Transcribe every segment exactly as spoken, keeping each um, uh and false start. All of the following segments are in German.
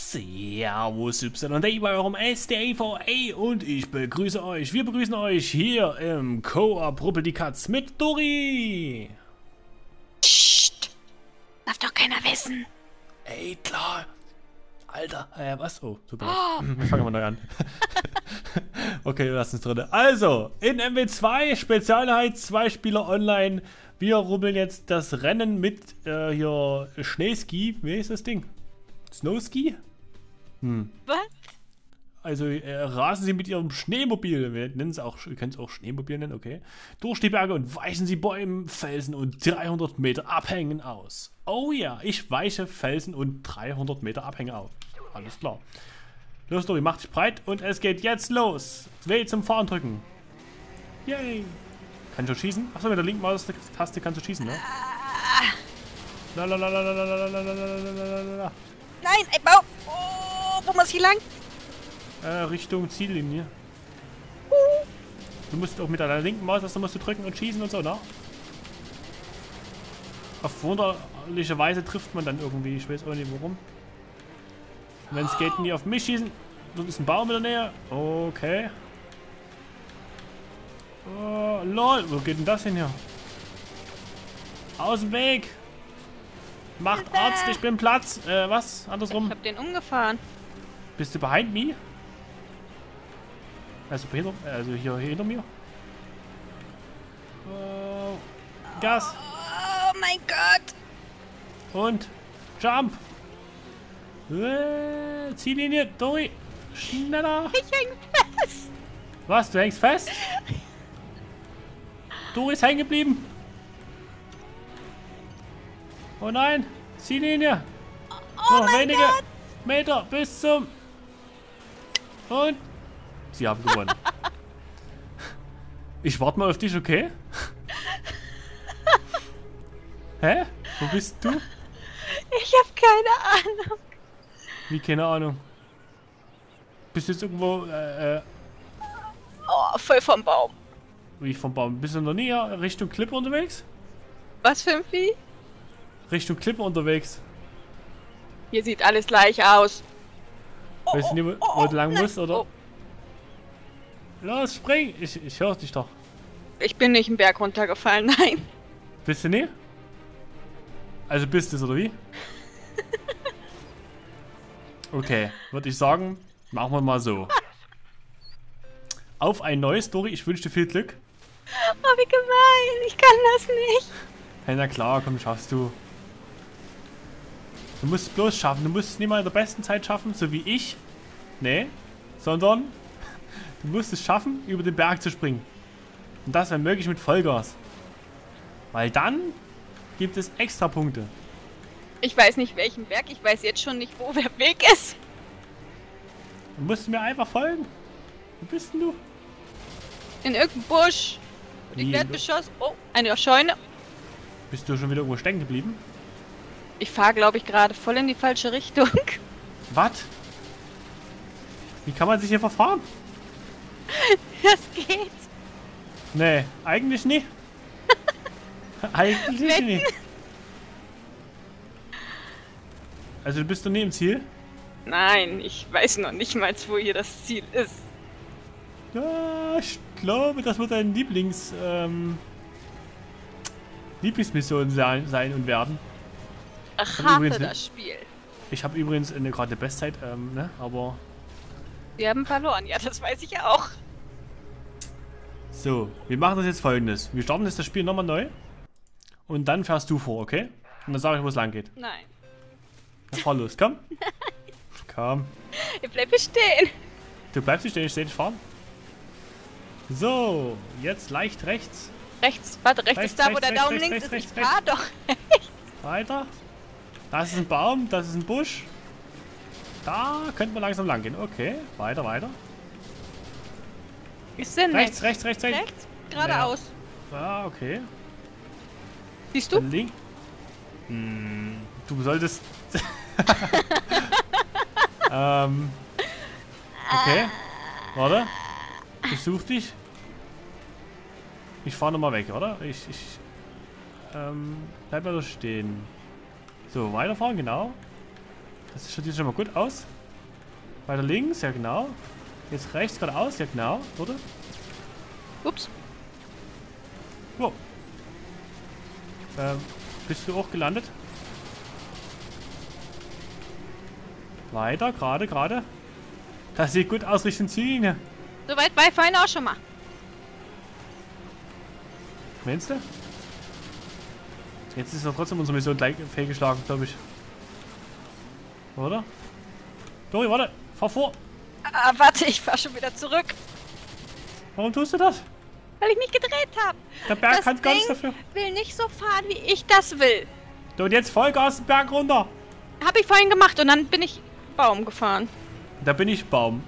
Servus Y und A bei eurem S D A V A und ich begrüße euch. Wir begrüßen euch hier im Koop Ruppel die Katz mit Dori. Psst. Darf doch keiner wissen. Ey, klar. Alter, äh, was? Oh, super. Oh. Wir fangen mal neu an. Okay, wir lassen es drin. Also, in M W zwei, Spezialheit, zwei Spieler online. Wir rubbeln jetzt das Rennen mit äh, hier Schneeski. Wie ist das Ding? Snowski? Hm. Was? Also äh, rasen sie mit ihrem Schneemobil, wir nennen es auch, ihr könnt es auch Schneemobil nennen, okay, durch die Berge und weichen sie Bäumen, Felsen und dreihundert Meter Abhängen aus. Oh ja, ich weiche Felsen und dreihundert Meter Abhänge auf. Alles klar. Los, Dori, mach dich breit und es geht jetzt los. W zum Fahren drücken. Yay. Kann ich schon schießen? Achso, mit der linken Maustaste kannst du schießen, ne? Lalalalalalalalalalalalala. Nein, ein Baum. Oh, wo muss ich lang? Äh, Richtung Ziellinie. Du musst auch mit deiner linken Maustaste musst du drücken und schießen und so, ne? Auf wunderliche Weise trifft man dann irgendwie, ich weiß auch nicht warum. Wenn es geht, nie auf mich schießen. Dort ist ein Baum in der Nähe. Okay. Oh, lol, wo geht denn das hin hier? Aus dem Weg! Macht Arzt, ich bin Platz. Äh, was? Andersrum. Ich hab den umgefahren. Bist du behind me? Also hinter, also hier hinter mir. Oh, Gas. Oh mein Gott. Und Jump. Äh, Ziellinie, Dori. Schneller. Ich häng fest. Was? Du hängst fest? Dori ist hängen geblieben. Oh nein. Ziellinie. Oh Noch mein wenige Gott. Meter bis zum... Und... Sie haben gewonnen. Ich warte mal auf dich, okay? Hä? Wo bist du? Ich hab keine Ahnung. Wie, keine Ahnung. Bist du jetzt irgendwo, äh, äh, Oh, voll vom Baum. wie vom Baum? Bist du noch nie Richtung Klippe unterwegs? Was für ein Vieh? Richtung Klippe unterwegs. Hier sieht alles gleich aus. Oh, Weißt du nicht, wo, oh, wo oh, du lang nein. musst, oder? Oh. Los, spring! Ich, ich höre dich doch. Ich bin nicht einen Berg runtergefallen, nein. Bist du nie? Also bist du es, oder wie? Okay, würde ich sagen, machen wir mal so. Auf ein neues, Dori, ich wünsche dir viel Glück. Oh, wie gemein. Ich kann das nicht. Hey, na klar, komm, schaffst du. Du musst es bloß schaffen. Du musst es nicht mal in der besten Zeit schaffen, so wie ich. Nee, sondern du musst es schaffen, über den Berg zu springen. Und das, wenn möglich, mit Vollgas. Weil dann gibt es extra Punkte. Ich weiß nicht, welchen Berg. Ich weiß jetzt schon nicht, wo der Weg ist. Du musst mir einfach folgen. Wo bist denn du? In irgendeinem Busch. Und ich Wie? werde beschossen. Oh, eine Scheune. Bist du schon wieder irgendwo stecken geblieben? Ich fahre, glaube ich, gerade voll in die falsche Richtung. Was? Wie kann man sich hier verfahren? Das geht. Nee, eigentlich nicht. Eigentlich Wetten. nicht. Also du bist doch nie im Ziel? Nein, ich weiß noch nicht mal, wo hier das Ziel ist. Ja, ich glaube, das wird dein Lieblings, ähm, Lieblingsmission sein, sein und werden. Ach, hab hasse übrigens ne- das Spiel. Ich habe übrigens eine gerade eine Bestzeit, ähm, ne, aber... Wir haben verloren, ja, das weiß ich auch. So, wir machen das jetzt folgendes. Wir starten jetzt das Spiel nochmal neu. Und dann fährst du vor, okay? Und dann sage ich, wo es lang geht. Nein. Dann fahr los, komm. Komm. Ich bleibe stehen. Du bleibst nicht stehen, ich sehe dich fahren. So, jetzt leicht rechts. Rechts, warte, rechts, Rechts, ist da, wo rechts, der rechts, Daumen rechts, links rechts, ist. rechts, Ich fahr doch. Weiter. Das ist ein Baum, das ist ein Busch. Da könnte man langsam lang gehen. Okay, weiter, weiter. Ist denn Rechts, rechts, rechts, rechts, rechts. rechts? Geradeaus. Ah, okay. Siehst du? Link. Hm, du solltest... ähm... Okay. Warte. Ich such dich. Ich fahre nochmal weg, oder? Ich, ich... Ähm... Bleib mal da stehen. So, weiterfahren, genau. Das schaut jetzt schon mal gut aus. Weiter links, ja genau. Jetzt rechts geradeaus, ja genau, oder? Ups. Wow. Ähm, bist du auch gelandet? Weiter, gerade, gerade. Das sieht gut aus Richtung Ziel. Soweit war ich vorhin auch schon mal. Meinst du? Jetzt ist doch trotzdem unsere Mission gleich fehlgeschlagen, glaube ich. Oder? Dori, warte! Fahr vor! Ah, warte, ich fahr schon wieder zurück. Warum tust du das? Weil ich mich gedreht habe. Der Berg Das kann gar nichts Ding dafür. will nicht so fahren, wie ich das will. So, und jetzt Vollgas den Berg runter. Habe ich vorhin gemacht und dann bin ich Baum gefahren. Da bin ich Baum.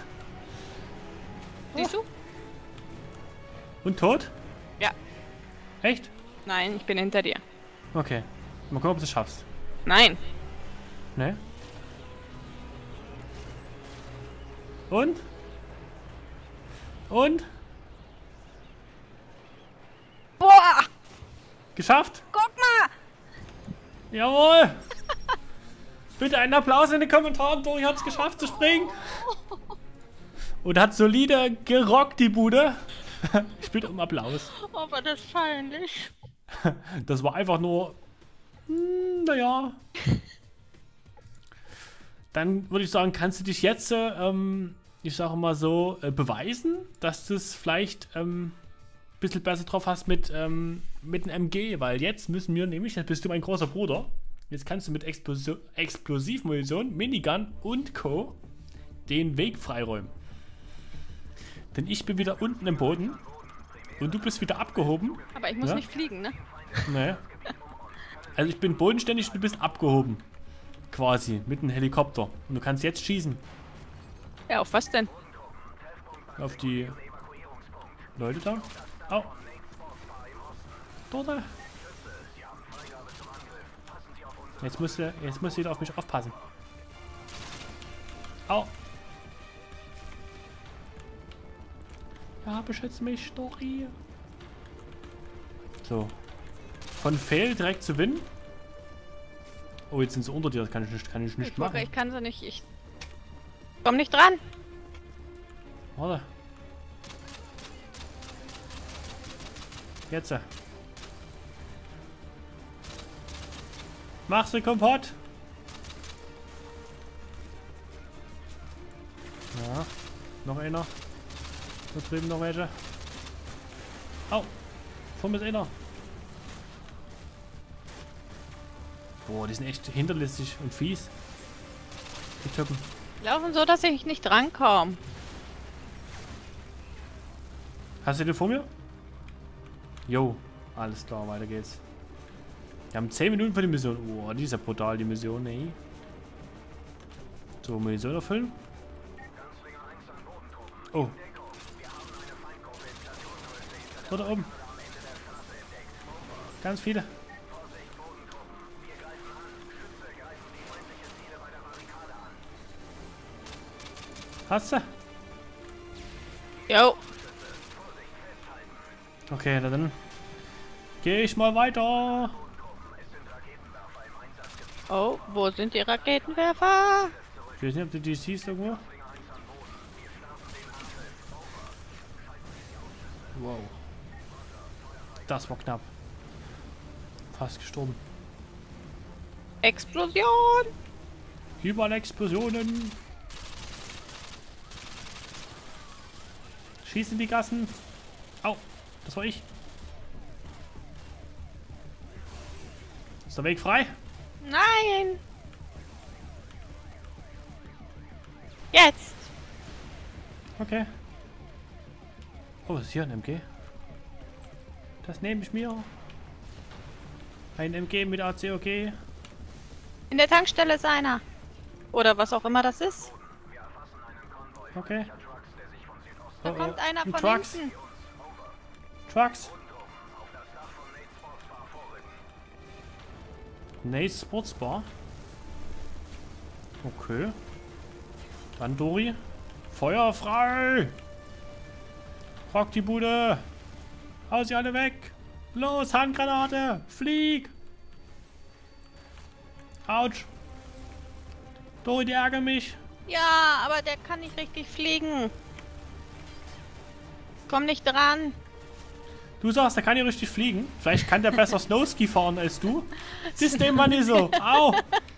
Siehst du? Und tot? Ja. Echt? Nein, ich bin hinter dir. Okay. Mal gucken, ob du es schaffst. Nein. Ne? Und? Und? Boah! Geschafft? Guck mal! Jawohl! Bitte einen Applaus in den Kommentaren. Dori hat es geschafft zu springen. Und hat solide gerockt, die Bude. Ich bitte um Applaus. Oh, war das peinlich. Das war einfach nur... Hm, naja. Dann würde ich sagen, kannst du dich jetzt, äh, ähm, ich sage mal so, äh, beweisen, dass du es vielleicht ähm, ein bisschen besser drauf hast mit, ähm, mit einem M G. Weil jetzt müssen wir nämlich, jetzt bist du mein großer Bruder, jetzt kannst du mit Explosi Explosivmunition, Minigun und Co. den Weg freiräumen. Denn ich bin wieder unten im Boden und du bist wieder abgehoben. Aber ich muss ja? nicht fliegen, ne? Nee. Also ich bin bodenständig und du bist abgehoben. Quasi, mit einem Helikopter. Und du kannst jetzt schießen. Ja, auf was denn? Auf die Leute da. Au. Dort. Jetzt musst du, jetzt musst du wieder auf mich aufpassen. Au. Ja, beschütze mich, Dori. So. Von Fail direkt zu Win. Oh, jetzt sind sie unter dir. Das kann ich nicht, kann ich nicht Ich, machen. ich kann sie nicht. Ich komm nicht dran. Warte. Jetzt. Mach sie kompott. Ja. Noch einer. Da drüben noch welche. Au. Vor mir ist einer. Boah, die sind echt hinterlistig und fies. Die Typen. Die laufen so, dass ich nicht drankomme. Hast du den vor mir? Jo, alles klar, weiter geht's. Wir haben zehn Minuten für die Mission. Oh, die ist ja brutal, die Mission, ey. So, Munition erfüllen. Oh. So, da oben. Ganz viele. Hast du? Jo. Okay, na dann gehe ich mal weiter. Oh, wo sind die Raketenwerfer? Ich weiß nicht, ob du die siehst irgendwo. Wow. Das war knapp. Fast gestorben. Explosion! Überall Explosionen. Schießen die Gassen. Au, das war ich. Ist der Weg frei? Nein! Jetzt! Okay. Oh, was ist hier ein M G? Das nehme ich mir. Ein M G mit A C O G. In der Tankstelle ist einer. Oder was auch immer das ist. Okay. Da Oh, kommt oh. einer von Trucks. hinten. Trucks. Nace Sportsbar. Okay. Dann Dori. Feuer frei! Rock die Bude! Hau sie alle weg! Los, Handgranate! Flieg! Autsch! Dori, die ärgern mich. Ja, aber der kann nicht richtig fliegen. Komm nicht dran. Du sagst, der kann nicht richtig fliegen. Vielleicht kann der besser Snowski fahren als du. Siehst dem mal nicht so. Au!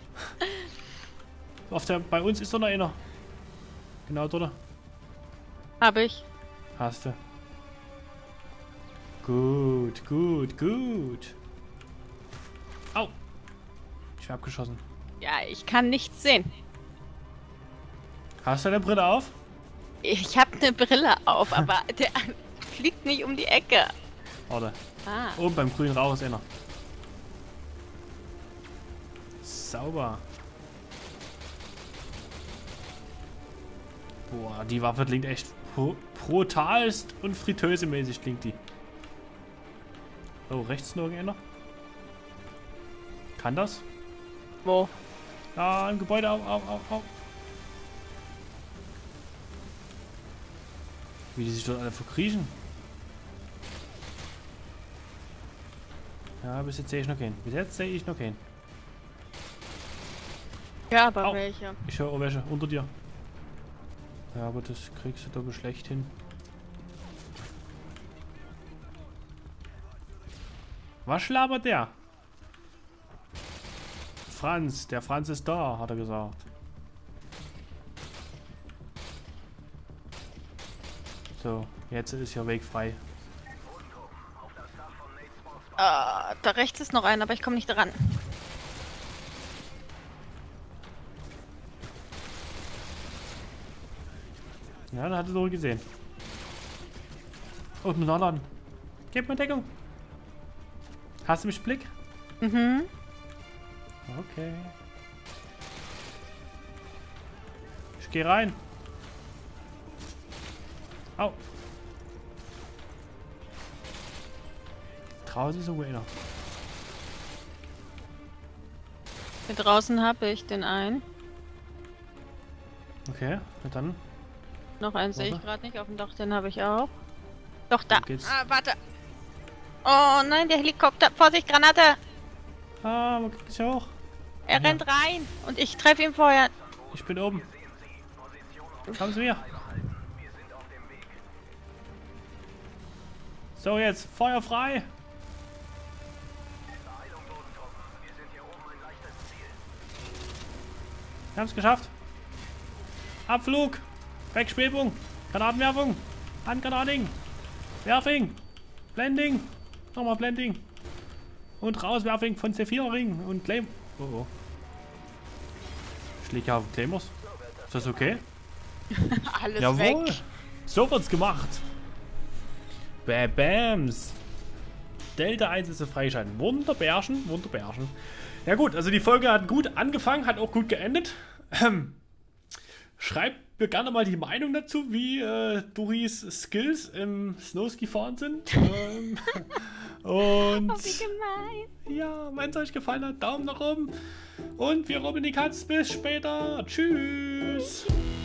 Auf der, bei uns ist doch noch einer. Genau dort. Hab ich. Hast du. Gut, gut, gut. Au! Ich bin abgeschossen. Ja, ich kann nichts sehen. Hast du deine Brille auf? Ich habe eine Brille auf, aber der fliegt nicht um die Ecke. Warte. Ah. Oben beim grünen Rauch ist einer. Sauber. Boah, die Waffe klingt echt pro brutalst und fritösemäßig klingt die. Oh, rechts noch einer. Kann das? Wo? Ah, im Gebäude, auf, auf, auf, auf. Wie die sich dort alle verkriechen. Ja, bis jetzt sehe ich noch keinen. Bis jetzt sehe ich noch keinen. Ja, aber Au. welche? Ich höre auch welche unter dir. Ja, aber das kriegst du doch schlecht hin. Was schlabert der? Franz, der Franz ist da, hat er gesagt. So, jetzt ist ja Weg frei. Ah, da rechts ist noch einer, aber ich komme nicht dran. Ja, da hat er doch gesehen. Oh, ich muss nachladen. Gib mir Deckung. Hast du mich im Blick? Mhm. Okay. Ich gehe rein. Au. Draußen ist irgendwo einer. Hier draußen habe ich den einen. Okay, na dann. Noch einen sehe ich Warte. gerade nicht. Auf dem Dach, den habe ich auch. Doch, da. Dann geht's. Ah, warte. Oh nein, der Helikopter. Vorsicht, Granate. Ah, wo geht's hoch? Er Ja. rennt rein. Und ich treffe ihn vorher. Ich bin oben. Kommen Sie mir. So, jetzt Feuer frei. Wir haben es geschafft. Abflug. Wegschwebung. Granatenwerfung. Handgranating. Werfing. Blending. Nochmal Blending. Und rauswerfing von C vier Ring und Claim. Oh oh. Ich liege ja auf Claymores. Ist das okay? Alles Jawohl. weg. So wird's gemacht. Bam, Bams. Delta eins ist freischalten. Wunderbärchen, Wunderbärchen. Ja gut, also die Folge hat gut angefangen, hat auch gut geendet. Ähm, schreibt mir gerne mal die Meinung dazu, wie äh, Doris Skills im Snowski fahren sind. ähm, und Oh, wie gemein. ja, wenn es euch gefallen hat, Daumen nach oben. Und wir robben die Katz. Bis später. Tschüss.